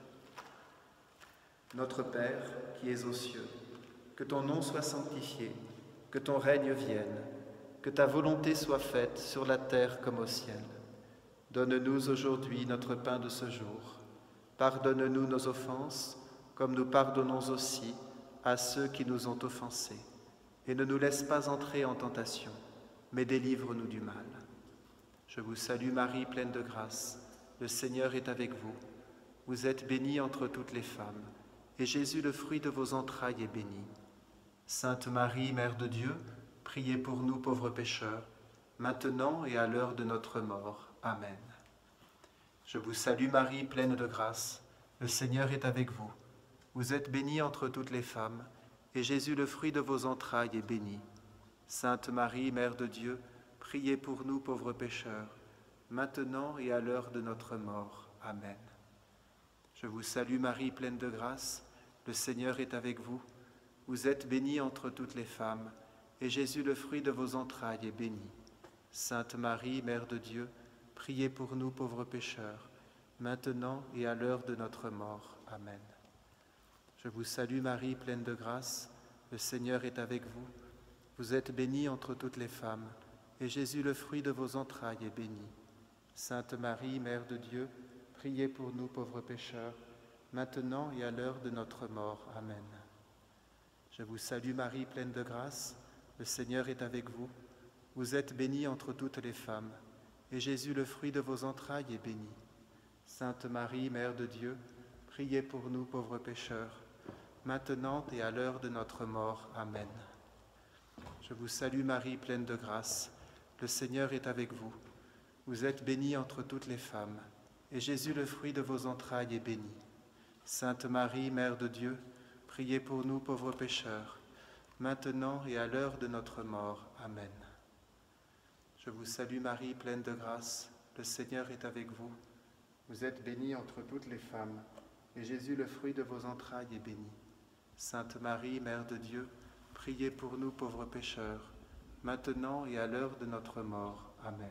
Notre Père, qui es aux cieux, que ton nom soit sanctifié, que ton règne vienne, que ta volonté soit faite sur la terre comme au ciel. Donne-nous aujourd'hui notre pain de ce jour. Pardonne-nous nos offenses, comme nous pardonnons aussi à ceux qui nous ont offensés. Et ne nous laisse pas entrer en tentation, mais délivre-nous du mal. Je vous salue Marie, pleine de grâce. Le Seigneur est avec vous. Vous êtes bénie entre toutes les femmes, et Jésus, le fruit de vos entrailles, est béni. Sainte Marie, Mère de Dieu, priez pour nous pauvres pécheurs, maintenant et à l'heure de notre mort. Amen. Je vous salue Marie, pleine de grâce. Le Seigneur est avec vous. Vous êtes bénie entre toutes les femmes, et Jésus, le fruit de vos entrailles, est béni. Sainte Marie, Mère de Dieu, priez pour nous pauvres pécheurs, maintenant et à l'heure de notre mort. Amen. Je vous salue Marie, pleine de grâce. Le Seigneur est avec vous. Vous êtes bénie entre toutes les femmes, et Jésus, le fruit de vos entrailles, est béni. Sainte Marie, Mère de Dieu, priez pour nous pauvres pécheurs, maintenant et à l'heure de notre mort. Amen. Je vous salue Marie, pleine de grâce. Le Seigneur est avec vous. Vous êtes bénie entre toutes les femmes, et Jésus, le fruit de vos entrailles, est béni. Sainte Marie, Mère de Dieu, priez pour nous pauvres pécheurs, maintenant et à l'heure de notre mort. Amen. Je vous salue Marie, pleine de grâce. Le Seigneur est avec vous. Vous êtes bénie entre toutes les femmes, et Jésus, le fruit de vos entrailles, est béni. Sainte Marie, Mère de Dieu, priez pour nous pauvres pécheurs, maintenant et à l'heure de notre mort. Amen. Je vous salue Marie, pleine de grâce. Le Seigneur est avec vous. Vous êtes bénie entre toutes les femmes, et Jésus, le fruit de vos entrailles, est béni. Sainte Marie, Mère de Dieu, priez pour nous pauvres pécheurs, maintenant et à l'heure de notre mort. Amen. Je vous salue Marie, pleine de grâce. Le Seigneur est avec vous. Vous êtes bénie entre toutes les femmes, et Jésus, le fruit de vos entrailles, est béni. Sainte Marie, Mère de Dieu, priez pour nous pauvres pécheurs, maintenant et à l'heure de notre mort. Amen.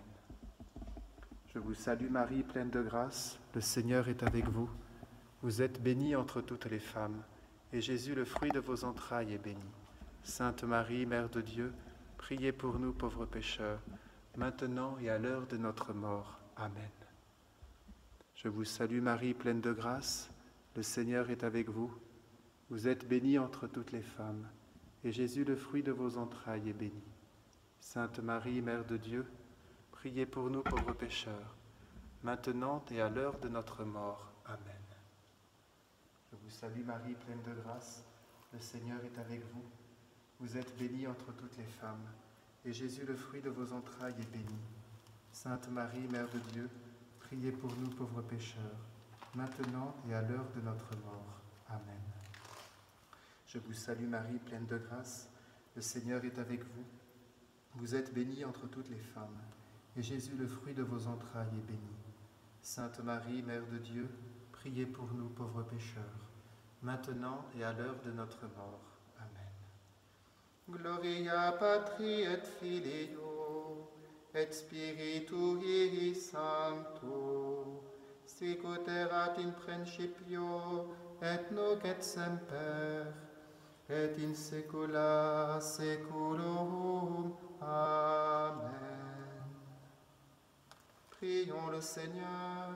Je vous salue Marie, pleine de grâce. Le Seigneur est avec vous. Vous êtes bénie entre toutes les femmes, et Jésus, le fruit de vos entrailles, est béni. Sainte Marie, Mère de Dieu, priez pour nous pauvres pécheurs, maintenant et à l'heure de notre mort. Amen. Je vous salue Marie, pleine de grâce. Le Seigneur est avec vous. Vous êtes bénie entre toutes les femmes, et Jésus, le fruit de vos entrailles, est béni. Sainte Marie, Mère de Dieu, priez pour nous pauvres pécheurs, maintenant et à l'heure de notre mort. Amen. Je vous salue Marie, pleine de grâce. Le Seigneur est avec vous. Vous êtes bénie entre toutes les femmes, et Jésus, le fruit de vos entrailles, est béni. Sainte Marie, Mère de Dieu, priez pour nous pauvres pécheurs, maintenant et à l'heure de notre mort. Amen. Je vous salue Marie, pleine de grâce. Le Seigneur est avec vous. Vous êtes bénie entre toutes les femmes, et Jésus, le fruit de vos entrailles, est béni. Sainte Marie, Mère de Dieu, priez pour nous pauvres pécheurs, maintenant et à l'heure de notre mort. Amen. Gloria Patri et Filio et Spiritui Sancto, sicut erat in principio et nunc et semper, et in saecula saeculorum. Amen. Prions le Seigneur.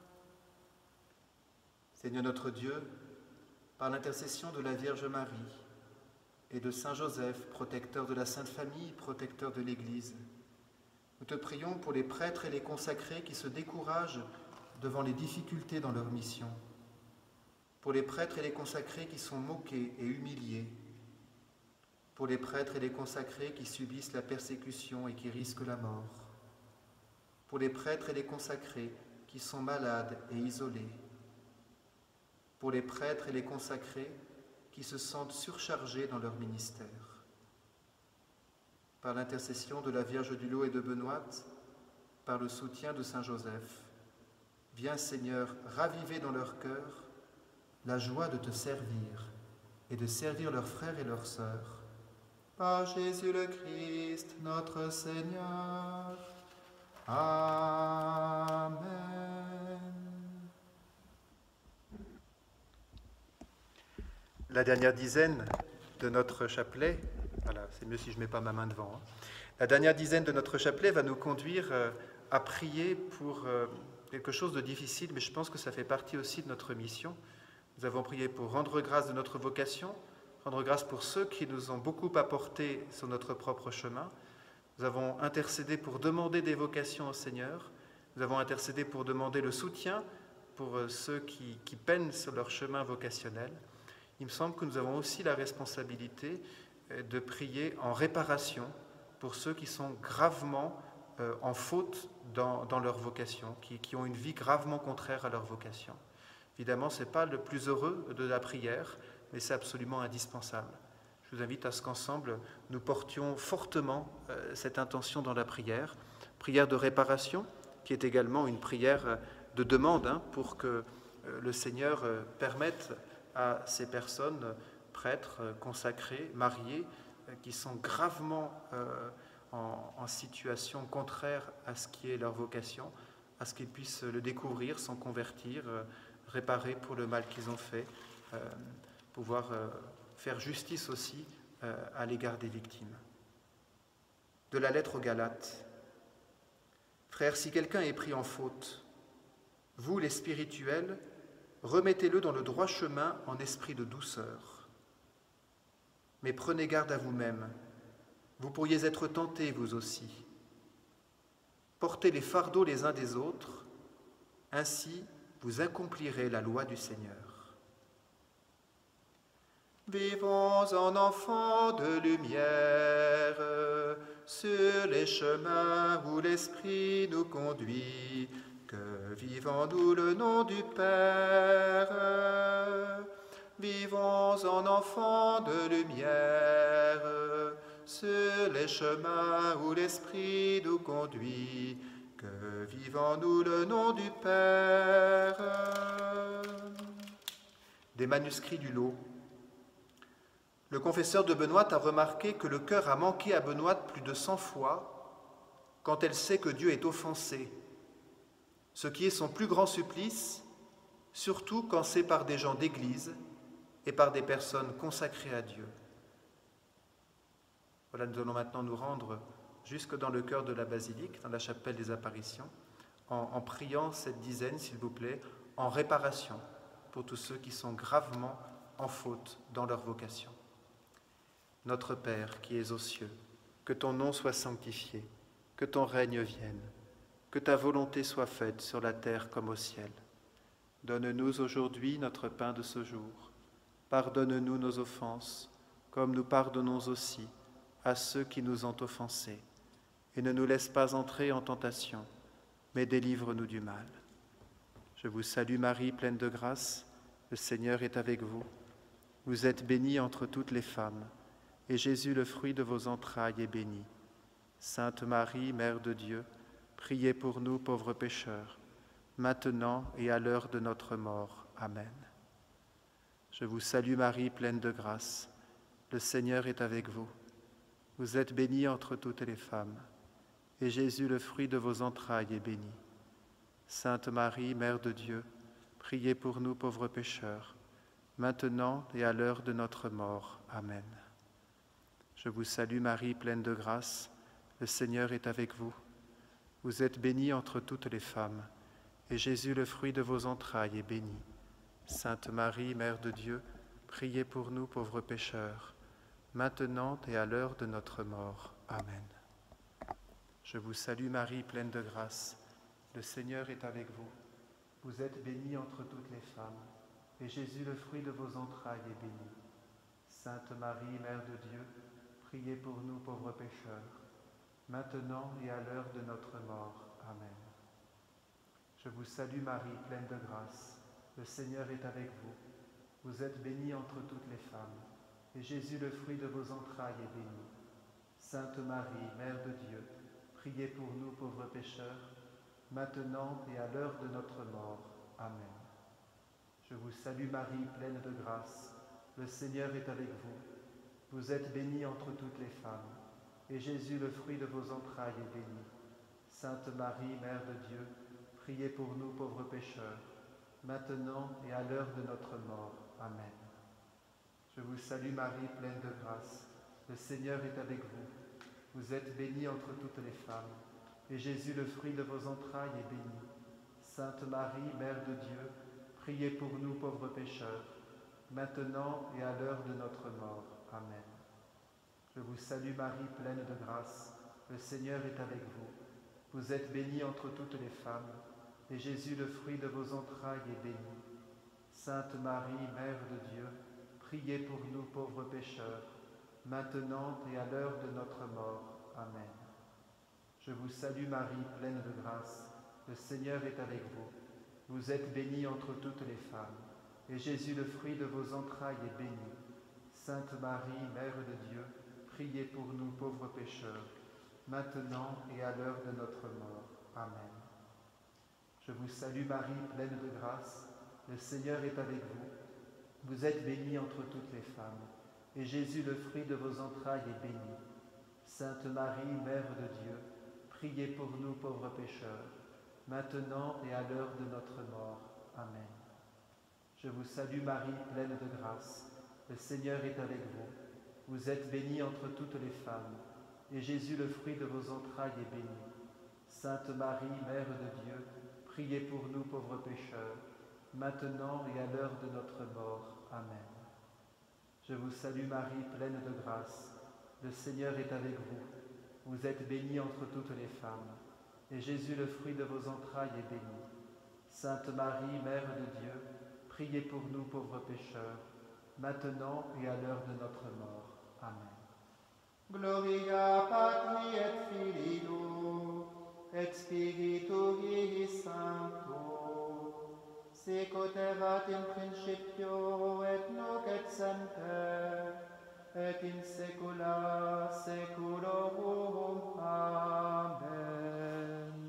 Seigneur notre Dieu, par l'intercession de la Vierge Marie et de Saint Joseph, protecteur de la Sainte Famille, protecteur de l'Église, nous te prions pour les prêtres et les consacrés qui se découragent devant les difficultés dans leur mission, pour les prêtres et les consacrés qui sont moqués et humiliés, pour les prêtres et les consacrés qui subissent la persécution et qui risquent la mort, pour les prêtres et les consacrés qui sont malades et isolés, pour les prêtres et les consacrés qui se sentent surchargés dans leur ministère. Par l'intercession de la Vierge du Lot et de Benoîte, par le soutien de Saint Joseph, viens Seigneur raviver dans leur cœur la joie de te servir et de servir leurs frères et leurs sœurs. Par Jésus le Christ, notre Seigneur. Amen. La dernière dizaine de notre chapelet, voilà, c'est mieux si je ne mets pas ma main devant, hein. La dernière dizaine de notre chapelet va nous conduire euh, à prier pour euh, quelque chose de difficile, mais je pense que ça fait partie aussi de notre mission. Nous avons prié pour rendre grâce de notre vocation, rendre grâce pour ceux qui nous ont beaucoup apporté sur notre propre chemin. Nous avons intercédé pour demander des vocations au Seigneur. Nous avons intercédé pour demander le soutien pour ceux qui, qui peinent sur leur chemin vocationnel. Il me semble que nous avons aussi la responsabilité de prier en réparation pour ceux qui sont gravement euh, en faute dans, dans leur vocation, qui, qui ont une vie gravement contraire à leur vocation. Évidemment, ce n'est pas le plus heureux de la prière, mais c'est absolument indispensable. Je vous invite à ce qu'ensemble, nous portions fortement euh, cette intention dans la prière. Prière de réparation, qui est également une prière de demande, hein, pour que euh, le Seigneur euh, permette à ces personnes, prêtres, consacrés, mariés, euh, qui sont gravement euh, en, en situation contraire à ce qui est leur vocation, à ce qu'ils puissent le découvrir, s'en convertir, euh, réparer pour le mal qu'ils ont fait, euh, pouvoir euh, faire justice aussi euh, à l'égard des victimes. De la lettre aux Galates. Frères, si quelqu'un est pris en faute, vous les spirituels, remettez-le dans le droit chemin en esprit de douceur. Mais prenez garde à vous-même, vous pourriez être tentés vous aussi. Portez les fardeaux les uns des autres, ainsi vous accomplirez la loi du Seigneur. Vivons en enfants de lumière, sur les chemins où l'Esprit nous conduit, que vivons-nous le nom du Père. Vivons en enfants de lumière, sur les chemins où l'Esprit nous conduit, que vivons-nous le nom du Père. Des manuscrits du lot. Le confesseur de Benoîte a remarqué que le cœur a manqué à Benoîte plus de cent fois quand elle sait que Dieu est offensé, ce qui est son plus grand supplice, surtout quand c'est par des gens d'Église et par des personnes consacrées à Dieu. Voilà, nous allons maintenant nous rendre jusque dans le cœur de la basilique, dans la chapelle des apparitions, en, en priant cette dizaine, s'il vous plaît, en réparation pour tous ceux qui sont gravement en faute dans leur vocation. Notre Père qui es aux cieux, que ton nom soit sanctifié, que ton règne vienne, que ta volonté soit faite sur la terre comme au ciel. Donne-nous aujourd'hui notre pain de ce jour. Pardonne-nous nos offenses, comme nous pardonnons aussi à ceux qui nous ont offensés. Et ne nous laisse pas entrer en tentation, mais délivre-nous du mal. Je vous salue Marie, pleine de grâce, le Seigneur est avec vous. Vous êtes bénie entre toutes les femmes, et Jésus, le fruit de vos entrailles, est béni. Sainte Marie, Mère de Dieu, priez pour nous pauvres pécheurs, maintenant et à l'heure de notre mort. Amen. Je vous salue Marie, pleine de grâce, le Seigneur est avec vous. Vous êtes bénie entre toutes les femmes, et Jésus, le fruit de vos entrailles, est béni. Sainte Marie, Mère de Dieu, priez pour nous pauvres pécheurs, maintenant et à l'heure de notre mort. Amen. Je vous salue Marie, pleine de grâce, le Seigneur est avec vous. Vous êtes bénie entre toutes les femmes, et Jésus, le fruit de vos entrailles, est béni. Sainte Marie, Mère de Dieu, priez pour nous pauvres pécheurs, maintenant et à l'heure de notre mort. Amen. Je vous salue Marie, pleine de grâce, le Seigneur est avec vous. Vous êtes bénie entre toutes les femmes, et Jésus, le fruit de vos entrailles, est béni. Sainte Marie, Mère de Dieu, priez pour nous pauvres pécheurs, maintenant et à l'heure de notre mort. Amen. Je vous salue Marie, pleine de grâce. Le Seigneur est avec vous. Vous êtes bénie entre toutes les femmes, et Jésus, le fruit de vos entrailles, est béni. Sainte Marie, Mère de Dieu, priez pour nous pauvres pécheurs, maintenant et à l'heure de notre mort. Amen. Je vous salue Marie, pleine de grâce. Le Seigneur est avec vous. Vous êtes bénie entre toutes les femmes, et Jésus, le fruit de vos entrailles, est béni. Sainte Marie, Mère de Dieu, priez pour nous pauvres pécheurs, maintenant et à l'heure de notre mort. Amen. Je vous salue Marie, pleine de grâce. Le Seigneur est avec vous. Vous êtes bénie entre toutes les femmes, et Jésus, le fruit de vos entrailles, est béni. Sainte Marie, Mère de Dieu, priez pour nous pauvres pécheurs, maintenant et à l'heure de notre mort. Amen. Je vous salue Marie, pleine de grâce. Le Seigneur est avec vous. Vous êtes bénie entre toutes les femmes, et Jésus, le fruit de vos entrailles, est béni. Sainte Marie, Mère de Dieu, priez pour nous pauvres pécheurs, maintenant et à l'heure de notre mort. Amen. Je vous salue Marie, pleine de grâce. Le Seigneur est avec vous. Vous êtes bénie entre toutes les femmes, et Jésus, le fruit de vos entrailles, est béni. Sainte Marie, Mère de Dieu, priez pour nous pauvres pécheurs, maintenant et à l'heure de notre mort. Amen. Je vous salue Marie, pleine de grâce. Le Seigneur est avec vous. Vous êtes bénie entre toutes les femmes, et Jésus, le fruit de vos entrailles, est béni. Sainte Marie, Mère de Dieu, priez pour nous pauvres pécheurs, maintenant et à l'heure de notre mort. Amen. Je vous salue Marie, pleine de grâce. Le Seigneur est avec vous. Vous êtes bénie entre toutes les femmes, et Jésus, le fruit de vos entrailles, est béni. Sainte Marie, Mère de Dieu, priez pour nous pauvres pécheurs, maintenant et à l'heure de notre mort. Amen. Je vous salue Marie, pleine de grâce. Le Seigneur est avec vous. Vous êtes bénie entre toutes les femmes, et Jésus, le fruit de vos entrailles, est béni. Sainte Marie, Mère de Dieu, priez pour nous pauvres pécheurs, maintenant et à l'heure de notre mort. Amen. Gloria Patri et Filio et Spiritui Sancto, sicut erat in principio et nunc et semper, et in saecula saeculorum. Amen.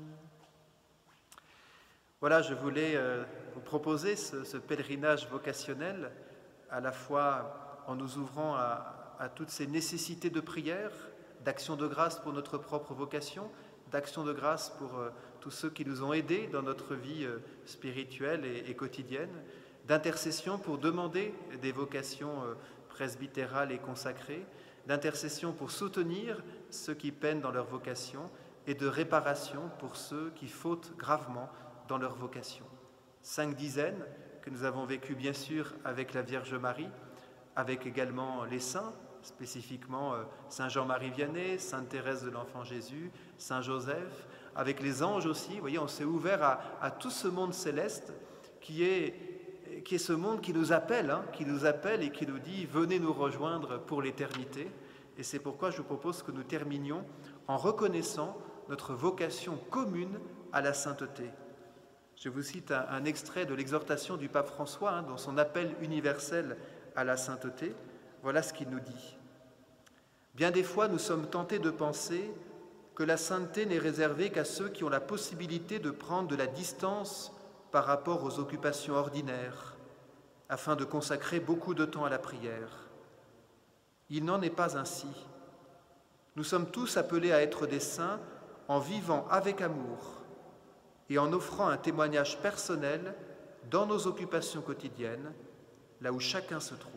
Voilà, je voulais euh, vous proposer ce, ce pèlerinage vocationnel, à la fois en nous ouvrant à, à toutes ces nécessités de prière, d'action de grâce pour notre propre vocation, d'action de grâce pour euh, tous ceux qui nous ont aidés dans notre vie euh, spirituelle et, et quotidienne, d'intercession pour demander des vocations euh, presbytérales et consacrées, d'intercession pour soutenir ceux qui peinent dans leur vocation et de réparation pour ceux qui fautent gravement dans leur vocation. Cinq dizaines que nous avons vécues bien sûr avec la Vierge Marie, avec également les saints, spécifiquement euh, Saint Jean-Marie Vianney, Sainte Thérèse de l'Enfant Jésus, Saint Joseph, avec les anges aussi. Vous voyez, on s'est ouvert à, à tout ce monde céleste qui est, qui est ce monde qui nous appelle, hein, qui nous appelle et qui nous dit « Venez nous rejoindre pour l'éternité ». Et c'est pourquoi je vous propose que nous terminions en reconnaissant notre vocation commune à la sainteté. Je vous cite un, un extrait de l'exhortation du pape François, hein, dans son appel universel à la sainteté. Voilà ce qu'il nous dit. « Bien des fois, nous sommes tentés de penser que la sainteté n'est réservée qu'à ceux qui ont la possibilité de prendre de la distance par rapport aux occupations ordinaires, afin de consacrer beaucoup de temps à la prière. Il n'en est pas ainsi. Nous sommes tous appelés à être des saints en vivant avec amour et en offrant un témoignage personnel dans nos occupations quotidiennes, là où chacun se trouve. »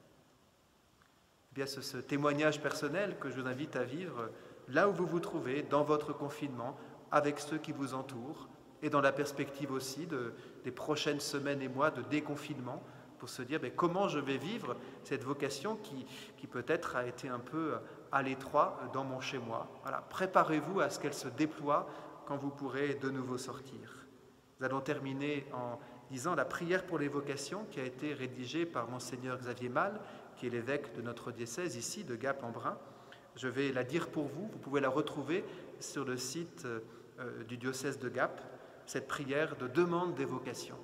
Eh bien, ce, ce témoignage personnel que je vous invite à vivre là où vous vous trouvez, dans votre confinement, avec ceux qui vous entourent, et dans la perspective aussi de, des prochaines semaines et mois de déconfinement, pour se dire mais comment je vais vivre cette vocation qui, qui peut-être a été un peu à l'étroit dans mon chez-moi. Voilà, préparez-vous à ce qu'elle se déploie quand vous pourrez de nouveau sortir. Nous allons terminer en disant la prière pour les vocations qui a été rédigée par Monseigneur Xavier Mal, qui est l'évêque de notre diocèse ici, de Gap-en-Brun. Je vais la dire pour vous, vous pouvez la retrouver sur le site euh, du diocèse de Gap, cette prière de demande des vocations.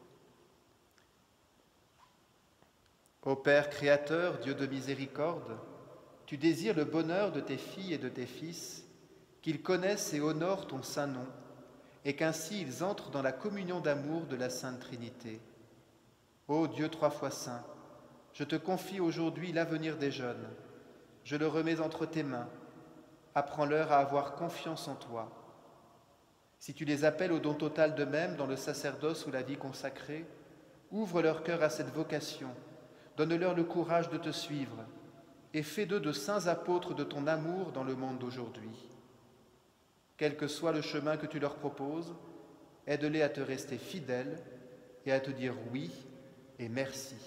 Ô Père créateur, Dieu de miséricorde, tu désires le bonheur de tes filles et de tes fils, qu'ils connaissent et honorent ton saint nom, et qu'ainsi ils entrent dans la communion d'amour de la Sainte Trinité. Ô Dieu trois fois saint, je te confie aujourd'hui l'avenir des jeunes. Je le remets entre tes mains. Apprends-leur à avoir confiance en toi. Si tu les appelles au don total d'eux-mêmes dans le sacerdoce ou la vie consacrée, ouvre leur cœur à cette vocation, donne-leur le courage de te suivre et fais d'eux de saints apôtres de ton amour dans le monde d'aujourd'hui. Quel que soit le chemin que tu leur proposes, aide-les à te rester fidèles et à te dire oui et merci.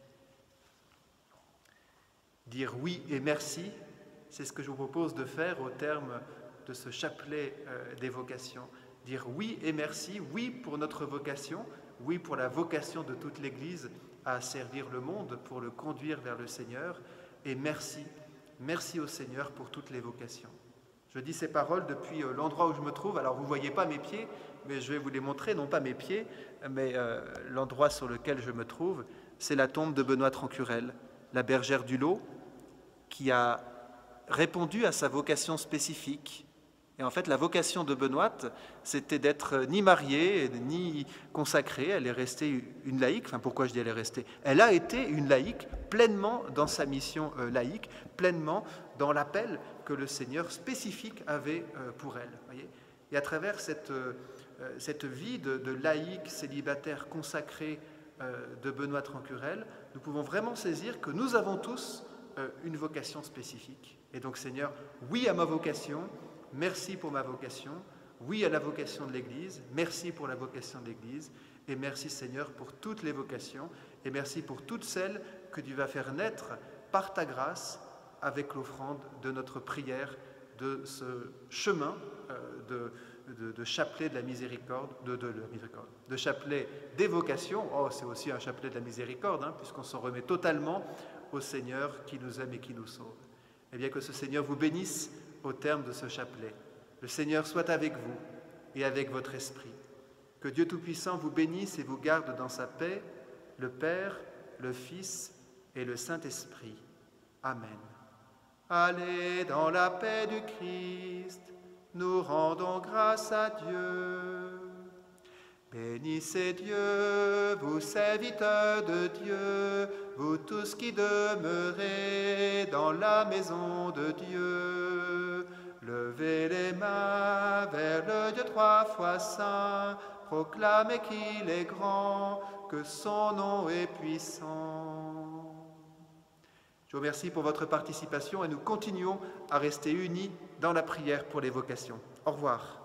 Dire oui et merci, c'est ce que je vous propose de faire au terme de ce chapelet euh, des vocations. Dire oui et merci, oui pour notre vocation, oui pour la vocation de toute l'Église à servir le monde, pour le conduire vers le Seigneur, et merci, merci au Seigneur pour toutes les vocations. Je dis ces paroles depuis euh, l'endroit où je me trouve. Alors vous ne voyez pas mes pieds, mais je vais vous les montrer, non pas mes pieds, mais euh, l'endroit sur lequel je me trouve, c'est la tombe de Benoît Trancurel, la bergère du Lot, qui a répondu à sa vocation spécifique. Et en fait, la vocation de Benoît, c'était d'être ni mariée, ni consacrée. Elle est restée une laïque. Enfin, pourquoi je dis elle est restée ? Elle a été une laïque pleinement dans sa mission euh, laïque, pleinement dans l'appel que le Seigneur spécifique avait euh, pour elle. Voyez ? Et à travers cette, euh, cette vie de, de laïque, célibataire, consacrée euh, de Benoît Trancurel, nous pouvons vraiment saisir que nous avons tous euh, une vocation spécifique. Et donc, Seigneur, oui à ma vocation. Merci pour ma vocation, oui à la vocation de l'Église, merci pour la vocation de l'Église, et merci Seigneur pour toutes les vocations, et merci pour toutes celles que tu vas faire naître par ta grâce avec l'offrande de notre prière, de ce chemin euh, de, de, de chapelet de la miséricorde, de, de, de, la miséricorde, de chapelet des vocations. Oh, c'est aussi un chapelet de la miséricorde, hein, puisqu'on s'en remet totalement au Seigneur qui nous aime et qui nous sauve. Et bien que ce Seigneur vous bénisse au terme de ce chapelet. Le Seigneur soit avec vous et avec votre esprit. Que Dieu Tout-Puissant vous bénisse et vous garde dans sa paix, le Père, le Fils et le Saint-Esprit. Amen. Allez dans la paix du Christ, nous rendons grâce à Dieu. Bénissez Dieu, vous serviteurs de Dieu, vous tous qui demeurez dans la maison de Dieu. Levez les mains vers le Dieu trois fois saint, proclamez qu'il est grand, que son nom est puissant. Je vous remercie pour votre participation et nous continuons à rester unis dans la prière pour les vocations. Au revoir.